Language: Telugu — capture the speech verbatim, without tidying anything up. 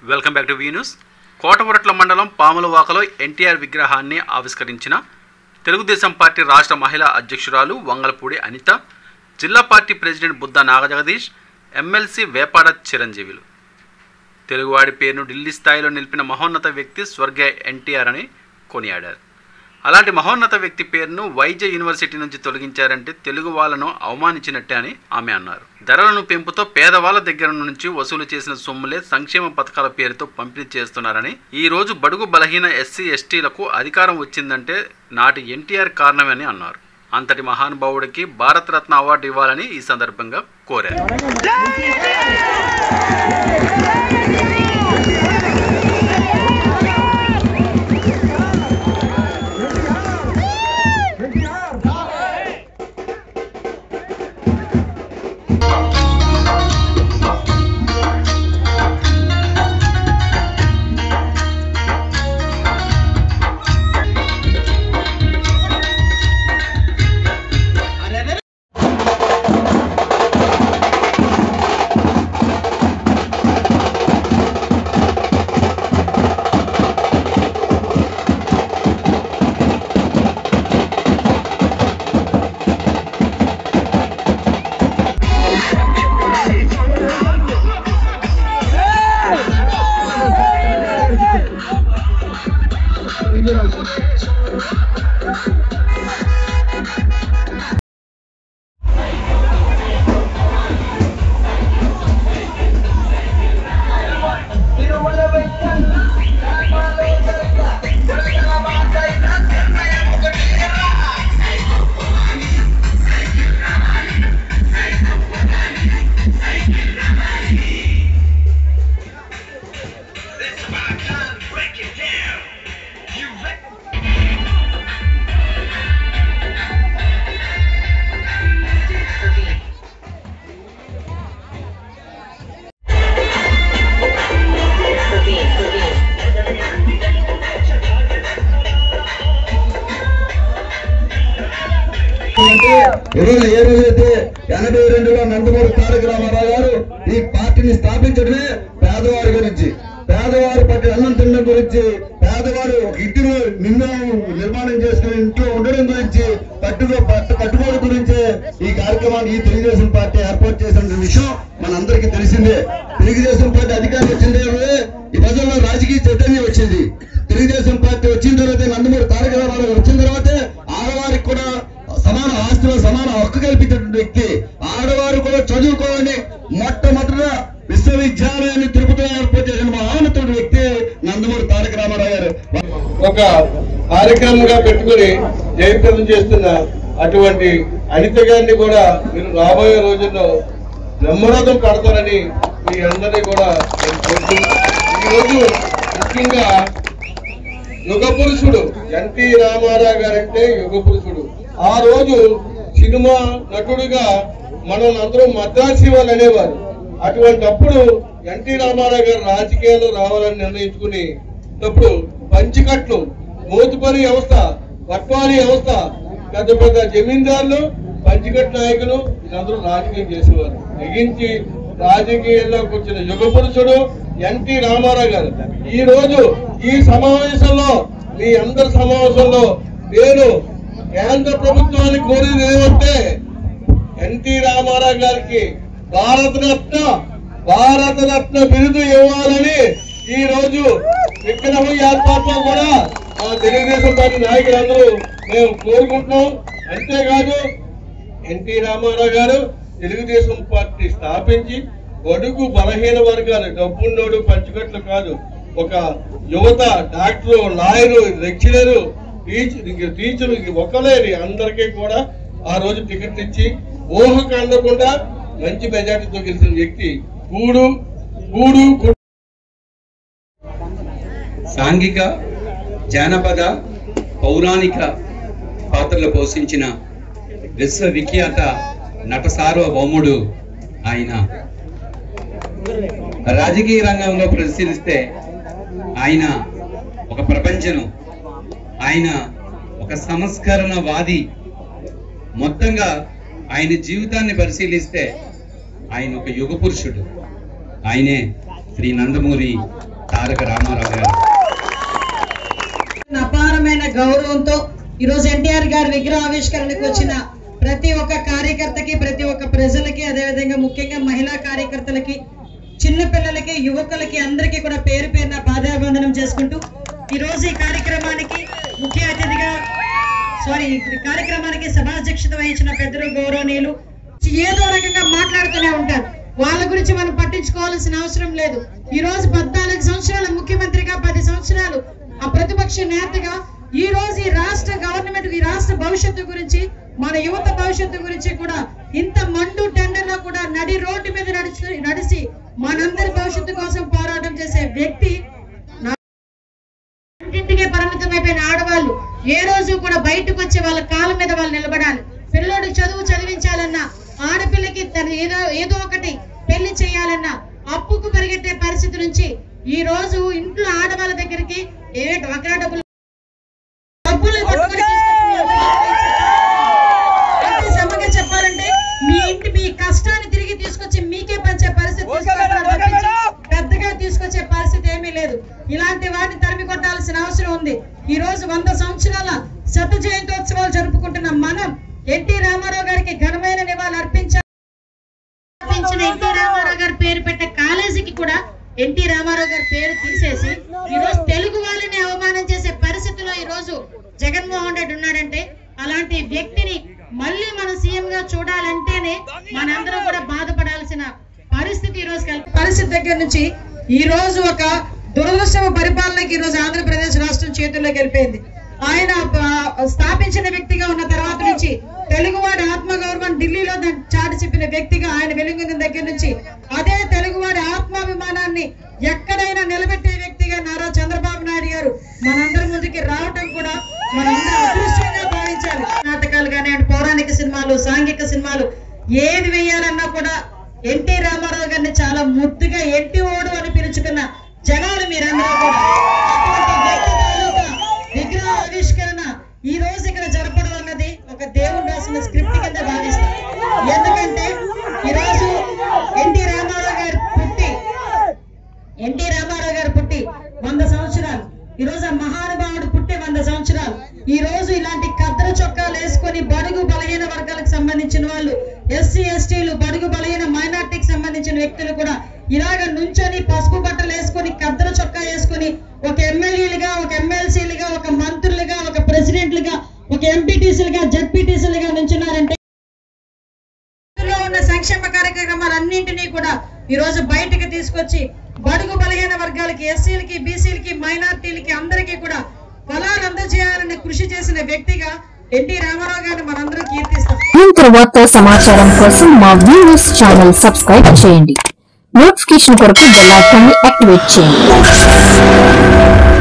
Welcome back to V news. Kotavaratla మండలం పాములవాకలో ఎన్టీఆర్ విగ్రహాన్ని ఆవిష్కరించిన తెలుగుదేశం పార్టీ రాష్ట్ర మహిళా అధ్యక్షురాలు వంగలపూడి అనిత, జిల్లా party president Buddha Nagajagadish, MLC Vepada Chiranjeevulu తెలుగువాడి పేరును ఢిల్లీ స్థాయిలో నిలిపిన మహోన్నత వ్యక్తి స్వర్గీయ ఎన్టీఆర్ అని కొనియాడారు. అలాంటి మహోన్నత వ్యక్తి పేరును వైద్య యూనివర్సిటీ నుంచి తొలగించారంటే తెలుగు వాళ్ళను అవమానించినట్టే అని ఆమె అన్నారు. ధరలను పెంపుతో పేదవాళ్ళ దగ్గర నుంచి వసూలు చేసిన సొమ్ములే సంక్షేమ పథకాల పేరుతో పంపిణీ చేస్తున్నారని, ఈ రోజు బడుగు బలహీన ఎస్సీ ఎస్టీలకు అధికారం వచ్చిందంటే నాటి ఎన్టీఆర్ కారణమని అన్నారు. అంతటి మహానుభావుడికి భారతరత్న అవార్డు ఇవ్వాలని ఈ సందర్భంగా కోరారు. ఈరోజు ఏ రోజైతే ఎనభై రెండులో నందమూరి తారక రామారావు గారు ఈ పార్టీని స్థాపించడమే పేదవారి గురించి, పేదవారి పట్ల అన్నం తినడం గురించి, పేదవారు ఒక ఇంటిలో నిన్న నిర్మాణం చేసుకుని ఇంట్లో ఉండడం గురించి, పట్టుకో పట్టు కట్టుకోవడం గురించే ఈ కార్యక్రమాన్ని ఈ తెలుగుదేశం పార్టీ ఏర్పాటు చేసిన విషయం మనందరికీ తెలిసిందే. తెలుగుదేశం పార్టీ అధికారం వచ్చిందే ఈ ప్రజల్లో రాజకీయ చైతన్యం వచ్చింది. తెలుగుదేశం పార్టీ వచ్చిన తర్వాత నందమూరి తారక రామారావు వచ్చిన తర్వాతే ఆడవారికి కూడా సమాన ఆస్తులు సమాన హక్కు కల్పించినటువంటి వ్యక్తి, ఆడవారు కూడా చదువుకోవాలని మొట్టమొదట విశ్వవిద్యాలయాన్ని తిరుపతిలో ఏర్పాటు చేసిన మహానతుడు వ్యక్తి నందమూరి తారక రామారావు గారు. ఒక కార్యక్రమంగా పెట్టుకుని జయప్రదం చేస్తున్న అటువంటి అనిత గారిని కూడా మీరు రాబోయే రోజుల్లో బ్రహ్మరథం పడతారని మీ అందరినీ కూడా ఈరోజు ముఖ్యంగా యుగ పురుషుడు ఎన్టీ రామారావు గారంటే యుగ పురుషుడు. ఆ రోజు సినిమా నటుడిగా మనం అందరూ మద్రాసి వాళ్ళు అనేవారు. అటువంటి అప్పుడు ఎన్టీ రామారావు గారు రాజకీయాల్లో రావాలని నిర్ణయించుకుని అప్పుడు పంచికట్లు, మోతుపరి వ్యవస్థ, పట్వారీ వ్యవస్థ, పెద్ద పెద్ద జమీందారులు, పంచికట్టు నాయకులు వీళ్ళందరూ రాజకీయం చేసేవారు. తెగించి రాజకీయాల్లోకి వచ్చిన యుగ పురుషుడు ఎన్టీ రామారావు గారు. ఈ రోజు ఈ సమావేశంలో మీ అందరి సమావేశంలో నేను కేంద్ర ప్రభుత్వాన్ని కోరేది ఏమంటే ఎన్టీ రామారావు గారికి భారతరత్న భారతరత్న బిరుదు ఇవ్వాలని ఈ రోజు విగ్రహం ఏర్పాట్లో కూడా మా తెలుగుదేశం పార్టీ నాయకులందరూ మేము కోరుకుంటున్నాం. అంతేకాదు ఎన్టీ రామారావు గారు తెలుగుదేశం పార్టీ స్థాపించి బడుగు బలహీన వర్గాలు, డబ్బున్నోడు పంచుకట్లు కాదు, ఒక యువత, doctor, lawyer, lecturer, teacher teacher ఒకలేని అందరికీ కూడా ఆ రోజు టికెట్ ఇచ్చి ఊహకు అందకుండా మంచి మెజార్టీతో గెలిచిన వ్యక్తి. కూడు కూడు సాంఘిక, జానపద, పౌరాణిక పాత్రలు పోషించిన విశ్వవిఖ్యాత నట సార్వభౌముడు ఆయన. రాజకీయ రంగంలో పరిశీలిస్తే ఆయన ఒక ప్రపంచను, ఆయన ఒక సంస్కరణవాది. మొత్తంగా ఆయన జీవితాన్ని పరిశీలిస్తే ఆయన ఒక యుగ పురుషుడు. ఆయనే శ్రీ నందమూరి తారక రామారావు గారు. అపారమైన గౌరవంతో ఈరోజు ఎన్టీఆర్ గారి విగ్రహ ఆవిష్కరణకు వచ్చిన ప్రతి ఒక్క కార్యకర్తకి, ప్రతి ఒక్క ప్రజలకి, అదేవిధంగా ముఖ్యంగా మహిళా కార్యకర్తలకి, చిన్న పిల్లలకి, యువకులకి అందరికీ కూడా పేరు పేరున పాదాభివందనం చేసుకుంటూ ఈరోజు ఈ కార్యక్రమానికి ముఖ్య అతిథిగా సారీ ఈ కార్యక్రమానికి సభాధ్యక్షత వహించిన పెద్దలు గౌరవనీయులు ఏదో రకంగా మాట్లాడుతూనే ఉంటారు. వాళ్ళ గురించి మనం పట్టించుకోవాల్సిన అవసరం లేదు. ఈ రోజు పద్నాలుగు సంవత్సరాల ముఖ్యమంత్రిగా, పది సంవత్సరాలు ఆ ప్రతిపక్ష నేతగా ఈ రోజు ఈ రాష్ట్ర గవర్నమెంట్, ఈ రాష్ట్ర భవిష్యత్తు గురించి, మన యువత భవిష్యత్తు గురించి కూడా ఇంత మండు టెండర్లో కూడా నడి రోడ్డు మీద నడిచి నడిచి మనందరి భవిష్యత్తు కోసం పోరాటం చేసే వ్యక్తి. ఇంటికే పరిమితం అయిపోయిన ఆడవాళ్ళు ఏ రోజు కూడా బయటకు వచ్చి వాళ్ళ కాళ్ళ మీద వాళ్ళు నిలబడాలి. పిల్లోడికి చదువు చదివించాలన్నా, ఆడపిల్లకి తన ఏదో ఏదో ఒకటి పెళ్లి చేయాలన్నా అప్పుకు పరిగెత్తే పరిస్థితి నుంచి ఈ రోజు ఇంట్లో ఆడవాళ్ళ దగ్గరికి ఏ డ్వాక్రా డబ్బులు డబ్బులు పట్టుకొని సమగా చెప్పాలంటే మీ ఇంటి మీ కష్టాన్ని తిరిగి తీసుకొచ్చి మీకే పంచే పరిస్థితి పెద్దగా తీసుకొచ్చే పరిస్థితి ఏమీ లేదు. ఇలాంటి వాటిని తరిమి కొట్టాల్సిన అవసరం ఉంది. ఈ రోజు వంద సంవత్సరాల శత జయంతోత్సవాలు జరుపుకుంటున్న మనం ఎన్టీ రామారావు గారికి ఘనమైన నివాళులు అర్పించారు. ఎన్టీ రామారావు గారి పేరు పెట్టే కాలేజీకి కూడా ఎన్టీ రామారావు గారి పేరు తీసేసి ఈ రోజు తెలుగు వాళ్ళని అవమానం చేసే పరిస్థితిలో ఈ రోజు జగన్మోహన్ రెడ్డి ఉన్నాడంటే, అలాంటి వ్యక్తిని మళ్ళీ మనం సీఎం గా చూడాలంటేనే మనందరం కూడా బాధపడాల్సిన పరిస్థితి ఈ రోజు పరిస్థితి దగ్గర నుంచి ఈ రోజు ఒక దురదృష్టవ పరిపాలనకి ఈ రోజు ఆంధ్రప్రదేశ్ రాష్ట్రం చేతుల్లోకి వెళ్ళిపోయింది. ఆయన స్థాపించిన వ్యక్తిగా ఉన్న తర్వాత నుంచి తెలుగువాడి ఆత్మగౌరవం ఢిల్లీలో చాటి చెప్పిన వ్యక్తిగా ఆయన వెలుగున్న దగ్గర నుంచి అదే తెలుగువాడి ఆత్మాభిమానాన్ని ఎక్కడైనా నిలబెట్టే వ్యక్తిగా నారా చంద్రబాబు నాయుడు గారు మనందరి ముందుకి రావటం కూడా మనందరూ అదృష్టంగా భావించాలి. నాటకాలు కానీ, పౌరాణిక సినిమాలు, సాంఘిక సినిమాలు ఏది వేయాలన్నా కూడా ఎన్టీ రామారావు గారిని చాలా ముద్దుగా ఎన్టీ ఓడు అని పిలుచుకున్న జనాలు మీరందరూ కూడా. అటువంటి వ్యక్తి తాలూకా విగ్రహ ఆవిష్కరణ ఈ రోజు ఇక్కడ జరపడం అన్నది ఒక దేవుడు రాసిన స్క్రిప్ట్ కింద భావిస్తాం. ఎందుకంటే ఈ రోజు ఎన్టీ రామారావు గారు పుట్టి ఎన్టీ రామారావు గారు పుట్టి వంద సంవత్సరాలు ఈ రోజు ఆ మహానుభావుడు పుట్టి వంద సంవత్సరాలు ఈ రోజు ఇలాంటి కద్ర చొక్కాలు వేసుకొని బడుగు బలహీన వర్గాలకు సంబంధించిన వాళ్ళు, ఎస్సీ ఎస్టీలు, బడుగు బలహీన మైనార్టీకి సంబంధించిన వ్యక్తులు కూడా ఇలాగ నుంచొని పసుపు బట్టలు వేసుకొని కద్ర చొక్కా వేసుకొని ఒక ఎమ్మెల్యేలుగా, ఒక ఎమ్మెల్సీలుగా, ఒక మంత్రులుగా, ఒక ప్రెసిడెంట్లుగా, ఒక ఎంపీటీసీలుగా, జడ్పీటీసీలుగా నుంచున్నారంటే ఉన్న సంక్షేమ కార్యక్రమాలన్నింటినీ కూడా ఈ రోజు బయటకు తీసుకొచ్చి బడుగు బలహీన వర్గాలకి, ఎస్సీలకి, బీసీలకి, మైనార్టీలకి అందరికీ కూడా ఫలాలు అందజేయాలని కృషి చేసిన వ్యక్తిగా ఎన్టీ రామారావు గారిని మనందరూ కీర్తిస్తాం. నిరంతర వార్తా సమాచారం కోసం మా వ్యూస్ ఛానల్ సబ్స్క్రైబ్ చేయండి. నోటిఫికేషన్ కొరకు బెల్ ఐకాన్ ని యాక్టివేట్ చేయండి.